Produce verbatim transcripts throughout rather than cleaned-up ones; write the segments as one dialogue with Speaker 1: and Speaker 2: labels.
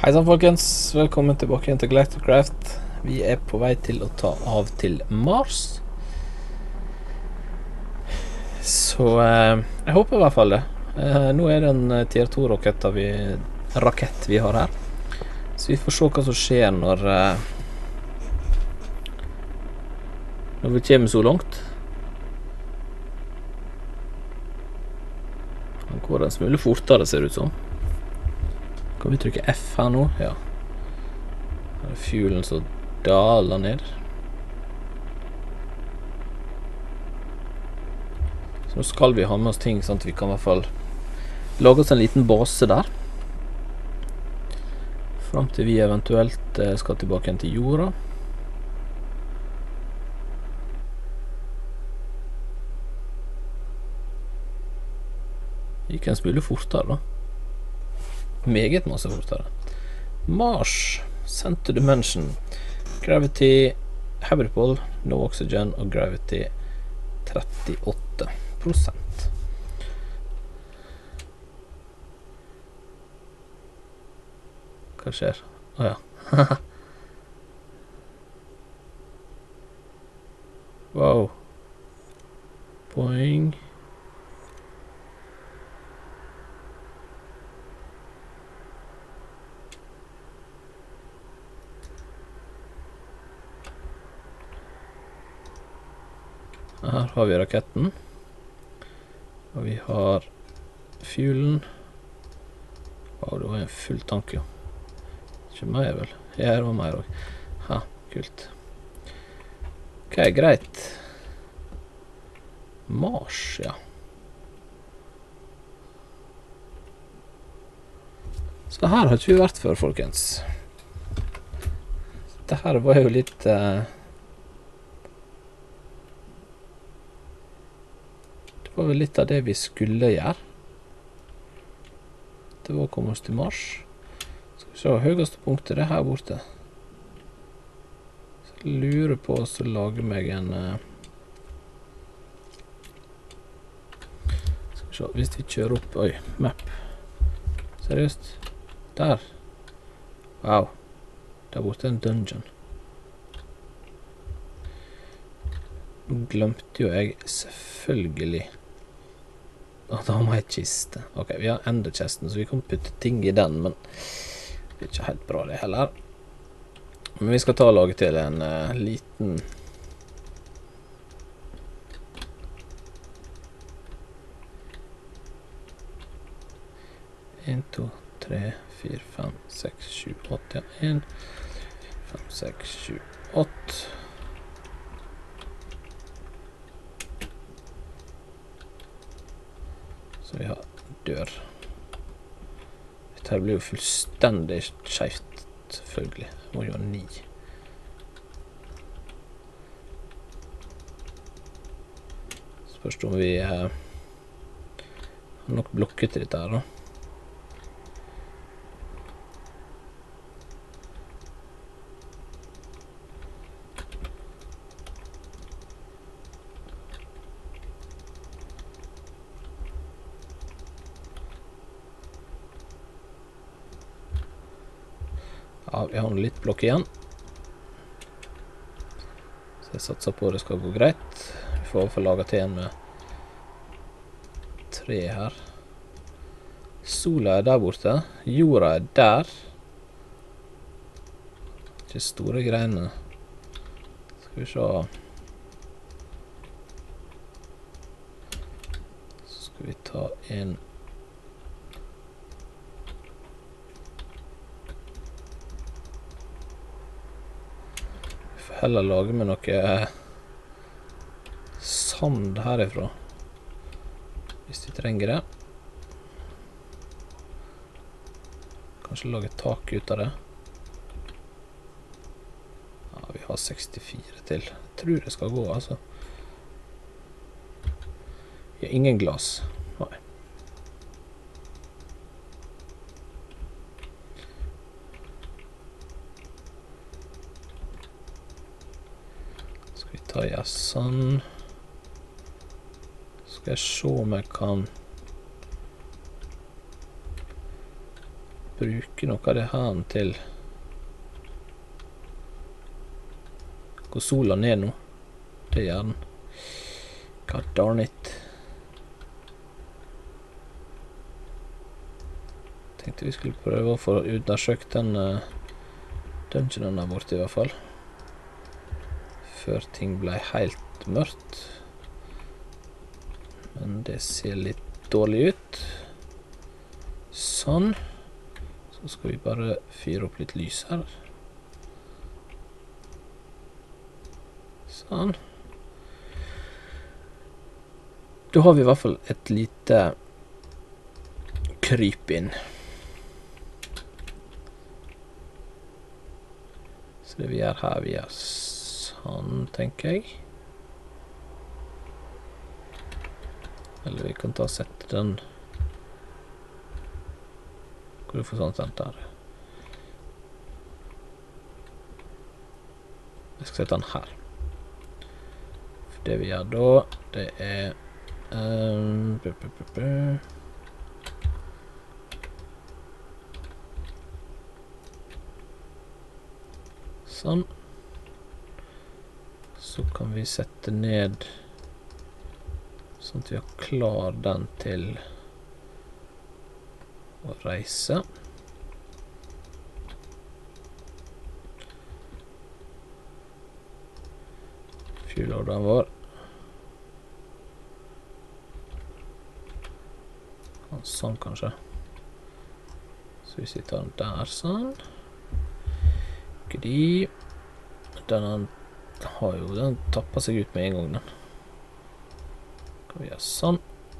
Speaker 1: Hei sann folkens, velkommen tilbake igjen til Galacticraft. Vi er på vei til å ta av til Mars. Så eh, jeg håper i hvert fall det. Eh, nå er det en tier to rakett vi, rakett vi har her. Så vi får se hva som skjer når eh, Når vi kommer så langt. Han går en smule fortere, ser det ut som. Kan vi trykke F her nå? Ja. Her er fuelen som daler ned. Så nå skal vi ha med oss ting, sånn at vi kan i hvert fall lage oss en liten base der. Frem til vi eventuelt skal tilbake igjen til jorda. Gikk en smule fortere da. Meget masse fortere. Mars, sent to dimension. Gravity, habitable, no oxygen og gravity trettiåtte prosent. Hva skjer? Åja. Oh, wow. Boing. Her har vi raketten, og vi har fuelen. Wow, det var en full tank jo. Ikke mer vel? Ja, det var mer også. Ha, kult. Ok, greit. Mars, ja. Så her har ikke vi vært før, folkens. Dette her var jo litt... Uh, Det var vel litt av det vi skulle gjøre. Det var å komme oss til Mars. Skal vi se, høyeste punktet det er her borte. Så jeg lurer på å lage meg en... Uh... Skal vi se, hvis vi kjører opp... Oi, map. Seriøst? Der. Wow. Der borte er en dungeon. Nå glemte jo jeg selvfølgelig... Og da har vi en kiste. Ok, vi har enda kisten, så vi kan putte ting i den, men det er ikke helt bra det heller. Men vi skal ta og lage til en uh, liten... en, to, tre, fire, fem, seks, sju, åtte, ja. en, fem, seks, sju, åtte. Så vi har dør. Dette her blir jo fullstendig skjevt, selvfølgelig. Det må jo ha ni. Spørs om vi eh, har nok blokker til dette her da. Ja, vi har litt blokk igjen. Så jeg satser på det skal gå greit. Vi får få laget til en med tre her. Sola er der borte. Jorda er der. Ikke store greiene. Skal vi se. Så skal vi ta en... Heller lage med noe sand herifra hvis vi trenger det. Kanskje lage tak ut av det. Ja, vi har sekstifire til. Jeg tror det skal gå, altså. Vi har ingen glas. Nei. Ja, sånn. Skal jeg se om jeg kan bruke noe av det her til går sola ned nå. Det gjør den. God darn it. Tenkte vi skulle prøve å få undersøkt den uh, dungeonen der borte i hvert fall. Før ting ble helt mørkt. Men det ser litt dårlig ut. Sånn. Så skal vi bare fyre opp litt lys her. Sånn. Da har vi i hvert fall et lite kryp inn. Så det vi gjør her, vi gjør sånn, tenker jeg. Eller vi kan ta og sette den. Hvor du får sånn sendt der. Jeg skal sette den her. For det vi gjør da, det er um, bu, bu, bu, bu. Sånn. Så kan vi sette ned sånn at vi har klar den til å reise. Fuelorderen vår. Sånn kanskje. Så hvis vi tar den der sånn. Gri. Den har jo, den tapper seg ut med en gang den. Kan vi gjøre sånn.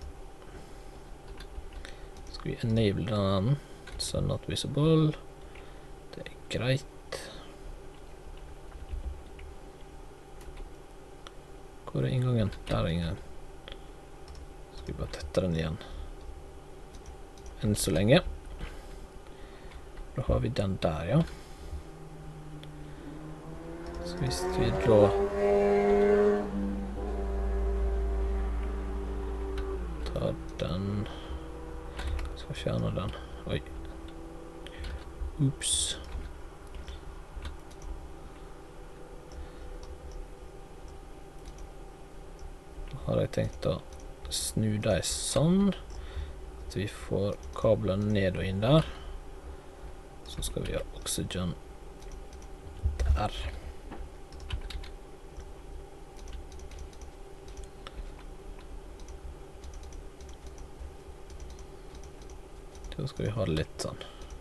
Speaker 1: Skal vi enable den. Sånn at visible. Det er greit. Hvor er inngangen? Der er inngangen. Skal vi bare tette den igjen. Enn så lenge. Da har vi den der, ja. Så hvis vi da tar den, skal fjerne den. Oi. Ups. Da har jeg tenkt å snu deg sånn, at vi får kabelen ned og inn der. Så skal vi ha oxygen der. Da skal vi ha det litt sånn.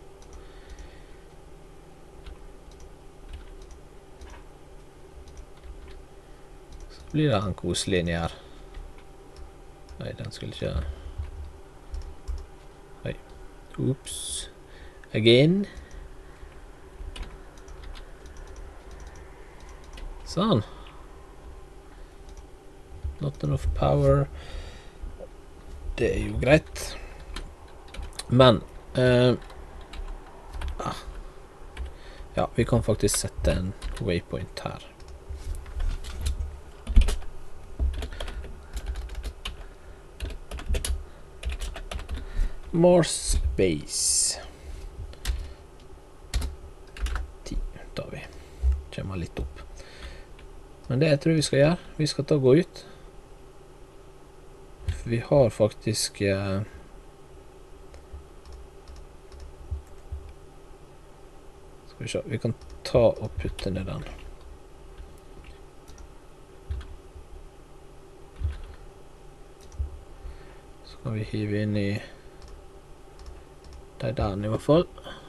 Speaker 1: Så blir det en koselig inni her. Nei, den skulle ikke... Oi. Oops. Again. Sånn. Not enough power. Det er jo greit. Men eh, ah, ja, vi kan faktisk sette en waypoint her. More space. ti, da vi kommer litt opp. Men det jeg tror vi skal gjøre, vi skal ta og gå ut. For vi har faktisk eh, vi, se, vi kan ta og putte ned den. Så kan vi hive inn i de der i hvert fall.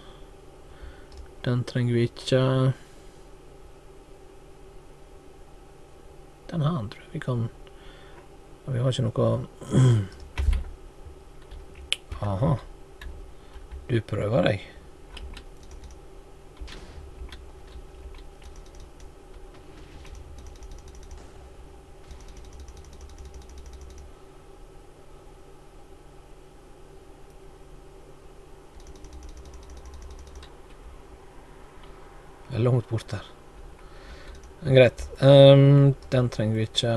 Speaker 1: Den trenger vi ikke. Den her tror jeg vi kan. Vi har ikke noe. Aha. Du prøver deg. Langt bort der. Greit. Um, den trenger vi ikke.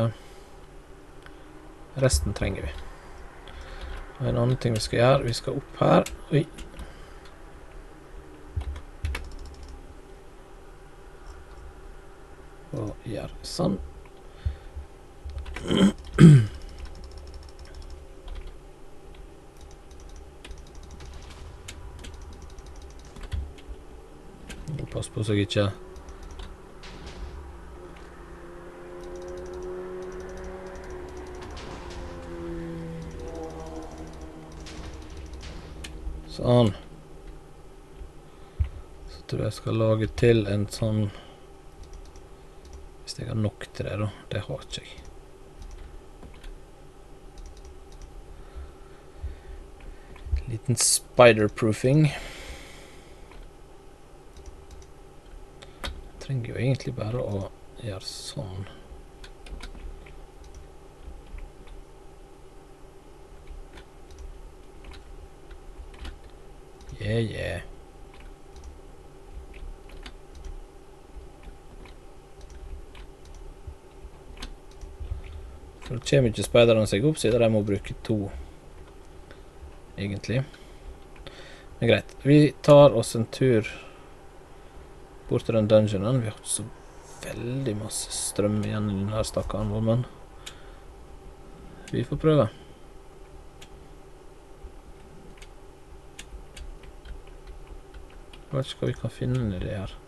Speaker 1: Resten trenger vi. Og en annen ting vi skal gjøre, vi skal opp her. Oi. Og gjør sånn. Pass på så jeg ikke sånn. Så tror jeg skal lage til en sånn, hvis jeg har nok til det da, det har ikke jeg. Liten spider-proofing. Jeg trenger jo egentlig bare å gjøre sånn. Yeah, yeah. For det kommer ikke speiderne seg opp, siden de må bruke to, egentlig. Men greit, vi tar oss en tur bort til den dungeonen. Vi har ikke så veldig masse strøm igjen i denne stakkaren vår, men vi får prøve. Jeg vet ikke hva vi kan finne i det her.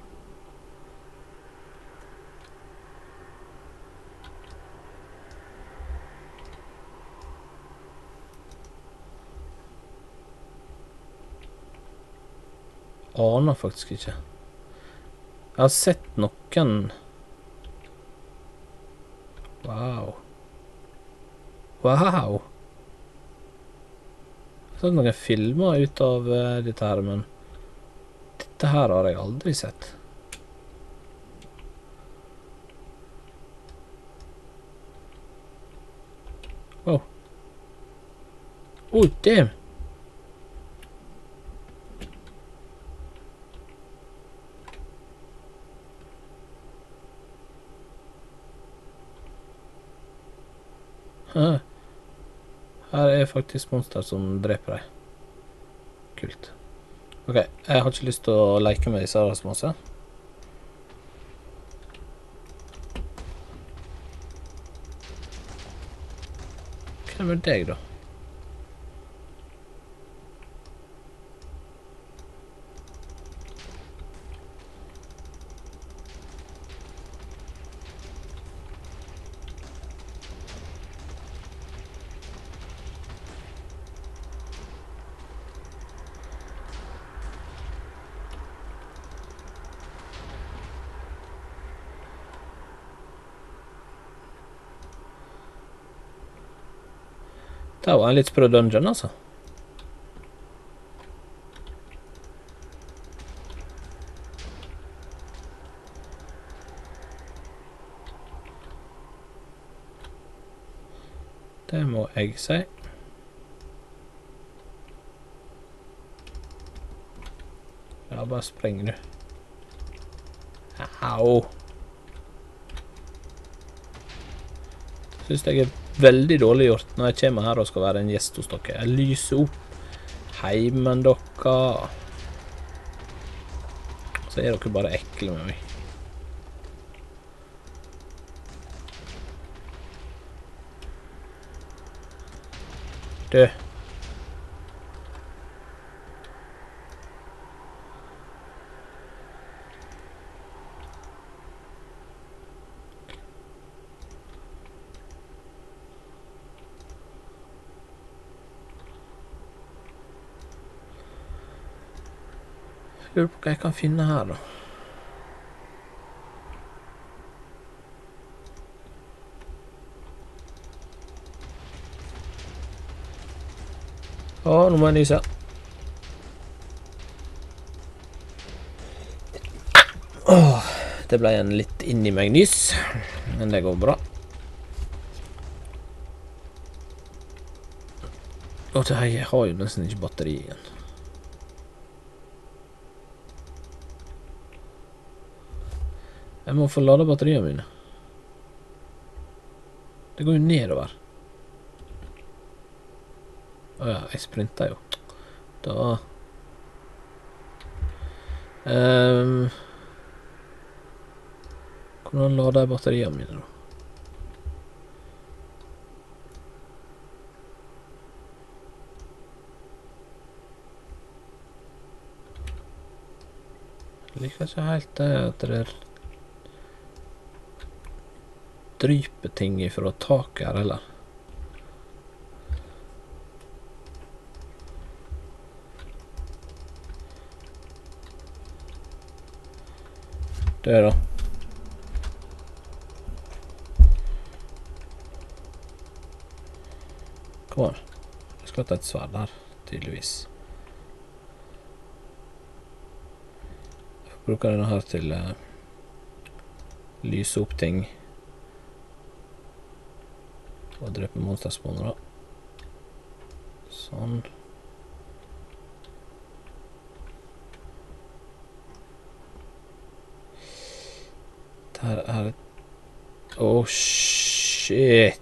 Speaker 1: Aner faktisk ikke. Jeg har sett noen. Wow. Wow. Jeg har sett noen filmer ut av uh, dette her, men dette her har jeg aldri sett. Wow. Oh, damn. Her er faktisk monster som dreper deg. Kult. Ok, jeg har ikke lyst til å leke med disse rasmasse. Hva er det med deg da? Det var en litt sprø dungeon, altså. Det må jeg si. Ja, bare spreng du. Au. Det synes jeg er veldig dårlig gjort når jeg kommer her og skal være en gjest hos dere. Jeg lyser opp heimen dere. Så er dere bare ekle med meg. Du. Lurer på hva jeg kan finne her da. Å, nå må jeg nyse. Åh, det ble en litt inni meg nys, men det går bra. Og det her, jeg har jo nesten ikke batteri igjen. Jeg må få lade batteriene mine. Det går jo nedover. Åja, jeg sprinter jo. Da... Um, hvor Hvordan lader jeg batteriene mine da? Jeg liker ikke helt det at det dryper ting ifra taket her, eller? Det da. Kom an. Jeg skal ta et sverd her, tydeligvis. Jeg bruker denne her til uh, lyse opp ting. Og drepe monsterspawner da. Sånn. Der er det... Oh, shit.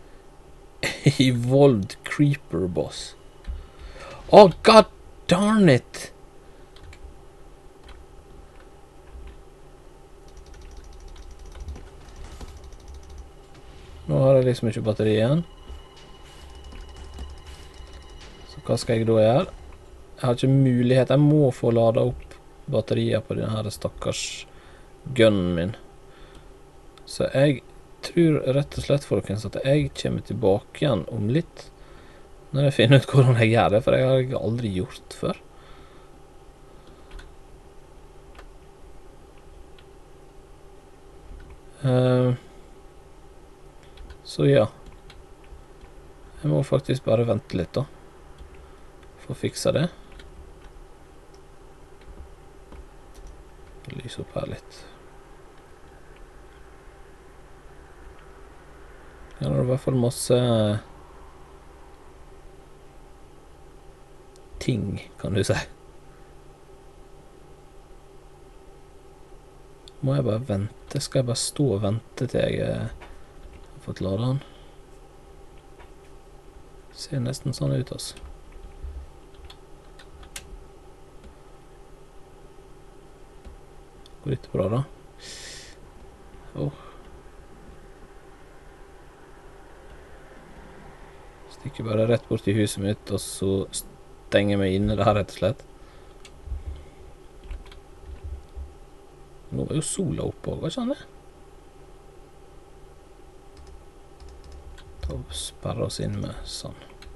Speaker 1: Evolved Creeper Boss. Oh, god darn it. Nå har jeg liksom ikke batteri igjen. Så hva skal jeg da gjøre? Jeg har ikke mulighet. Jeg må få ladet opp batterier på denne her stakkars gunnen min. Så jeg tror rett og slett, folkens, at jeg kommer tilbake igjen om litt. Når jeg finner ut hvordan jeg gjør det, for jeg har aldri gjort før. Uh, så ja. Jeg må faktisk bare vente litt da. For å fikse det. Lyse opp her litt. Ja, det er i hvert fall masse ting, kan du si. Må jeg bare vente? Skal jeg bare stå og vente til jeg har fått ladet den? Ser nesten sånn ut, altså. Går litt bra da. Åh. Stikker bare rett bort i huset mitt, og så stenger jeg meg inne der, rett og slett. Nå var jo sola oppe også, hva ikke han det? Da sperrer oss inn med sånn.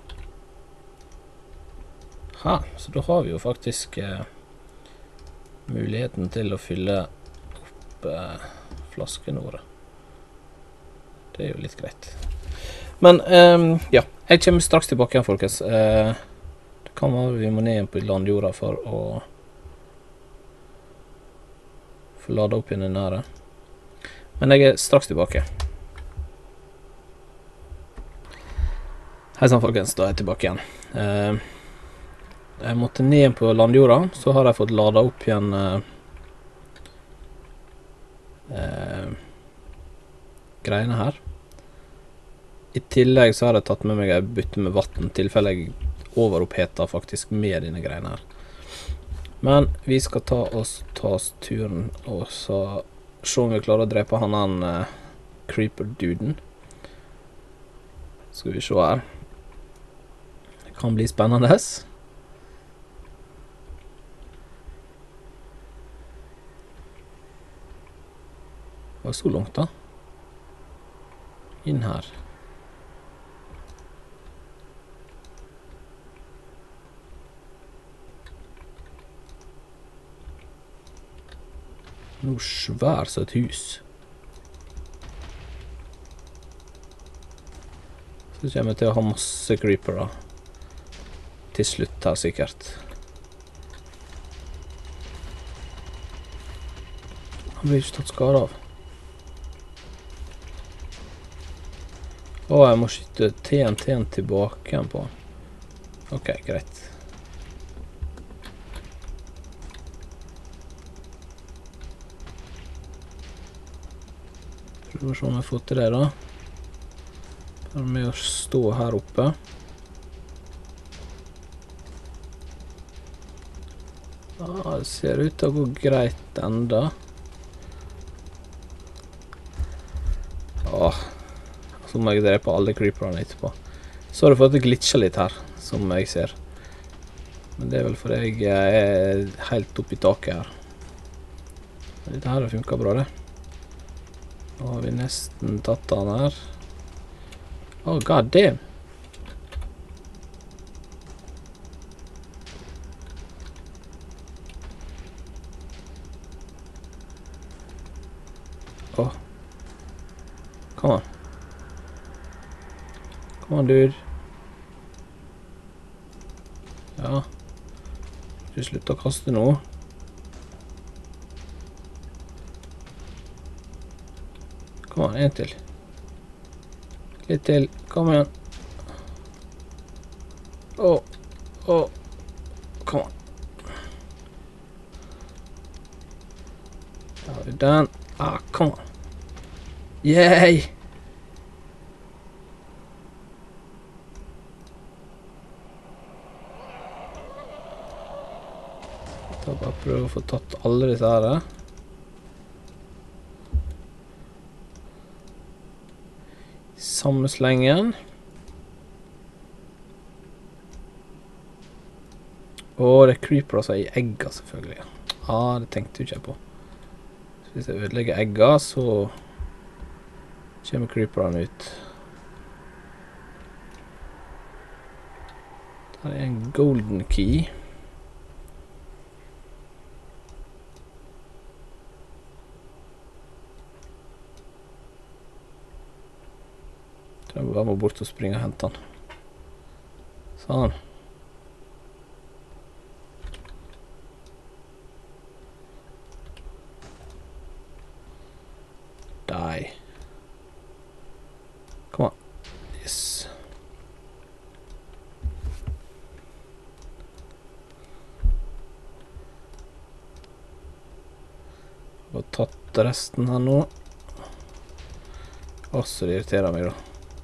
Speaker 1: Ha, så da har vi jo faktisk eh, muligheten til å fylle opp eh, flaskene våre. Det er jo litt greit. Men, eh, ja, jeg kommer straks tilbake igjen, folkens. Eh, det kan være vi må ned igjen på landjorda for å få lade opp igjen den nære. Men jeg er straks tilbake. Hei sann, folkens, da er jeg tilbake igjen. Eh, jeg måtte ned igjen på landjorda, så har jeg fått lada opp igjen eh, eh, greiene her. I tillegg så har jeg tatt med meg en bytte med vatten, tilfelle jeg overoppheter faktisk med dine greiene her. Men vi skal ta oss, ta oss turen, og så se om vi klarer å drepe han den uh, creeper-duden. Skal vi se her. Det kan bli spennende. Det var så langt da. Inn her. Noe svær så et hus. Så kommer jeg til å ha masse creeper da. Til slutt her sikkert. Han blir ikke tatt skade av. Åh, jeg må skyte T N T-en tilbake igjen på. Ok, greit. Prøv å se om jeg får til det da. Bare med å stå her oppe. Ah, det ser ut til å gå greit enda. så må jeg drepe alle creeperne etterpå. Sorry for at det glitcher litt her, som jeg ser. Men det er vel fordi jeg er helt oppe i taket her. Dette her har funket bra, det. Nå har vi nesten tatt han her. Oh, god damn! Oh. Come on. Come on, dude. Ja. Du slutter å kaste nå. Kom an, en til. Litt til. Kom igjen. Åh. Åh. Kom an. Da har vi den. Ah, kom an. Yay! Da bare prøve å få tatt alle disse her. Samme slengen. Og det creeper altså i egga, selvfølgelig. Ja, det tenkte jo ikke jeg på. Så hvis jeg ødelegger egga, så kommer creeperen ut. Der er en golden key. Jeg må bare må bort og springe og hente den. Sånn. Die. Kom an. Yes. Jeg har tatt resten her nå. Også det irriterer meg da.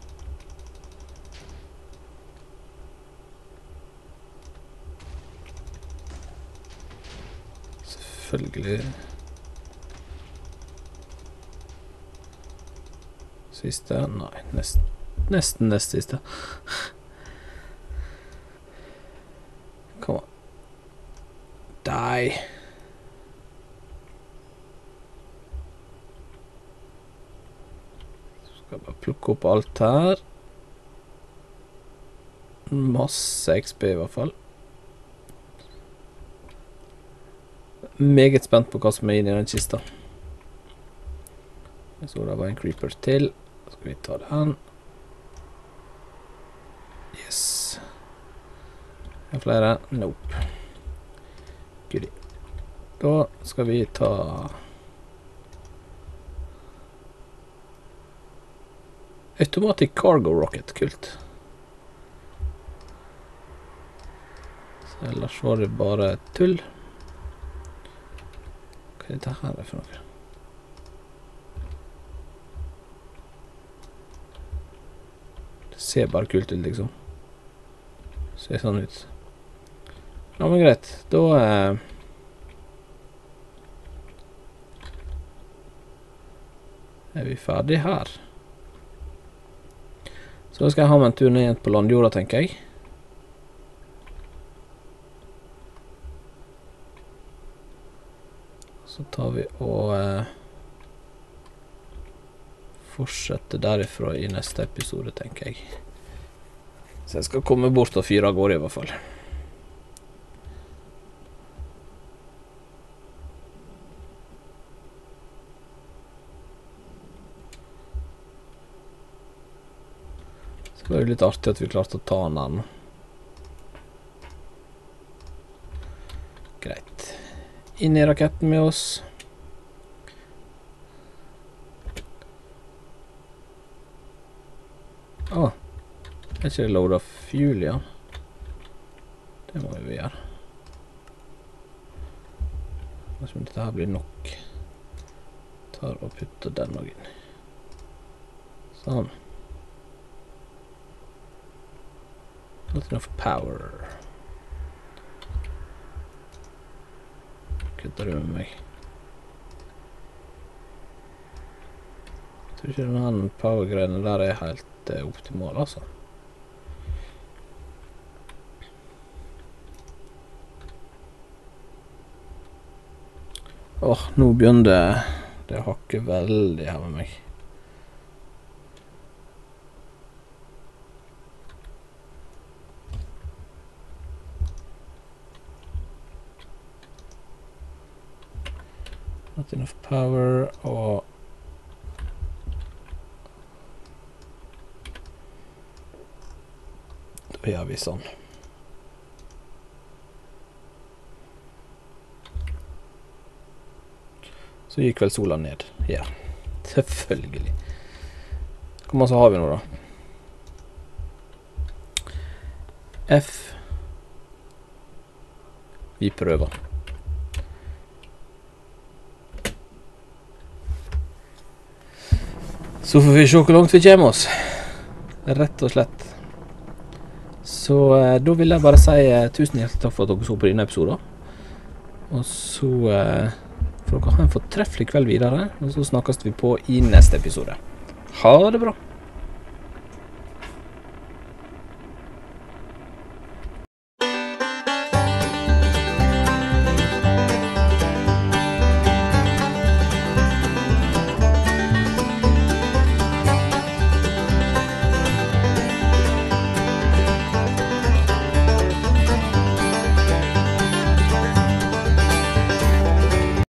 Speaker 1: Selvfølgelig. Siste? Nei, nest, nesten nest siste. Kom an. Die. Så skal jeg bare plukke opp alt her. Masse X P i hvert fall. Meget spent på hva som er inne i den kista. Så det var en creeper til. Så skal vi ta den. Yes. Er flere? Nope. Goodie. Da skal vi ta Automatic Cargo Rocket. Kult. Så ellers var det bare tull. Hva er dette her for noe? Det ser bare kult ut, liksom. Ser sånn ut. Ja, men greit. Da eh, er vi ferdig her. Så skal jeg ha med en tur ned igjen på landjorda, tenker jeg. Så tar vi og eh, fortsetter derifra i neste episode, tenker jeg. Så jeg skal komme bort og fyre av gårde i hvert fall. Så det var jo litt artig at vi klarte å ta den der nå. Greit. Inn i raketten med oss. Åh, er ikke det load of fuel igjen? Det må vi gjøre. Jeg vet ikke om dette her blir nok. Tar og putter den også inn. Sånn. Not enough power. Kødder du med meg? Jeg tror ikke den power-greiene der er helt eh, optimal, altså. Åh, nå begynner det å hakke veldig her med meg. Not enough power, og da gjør vi sånn. Så gikk vel sola ned her. Selvfølgelig. Hvor mange så har vi nå da? F. Vi prøver. Så får vi se hvor langt vi kommer oss. Rett og slett. Så eh, da vil jeg bare si eh, tusen hjertelig takk for at dere så på denne episoden. Og så eh, får dere ha en fortreffelig kveld videre, og så snakkes vi på i neste episode. Ha det bra!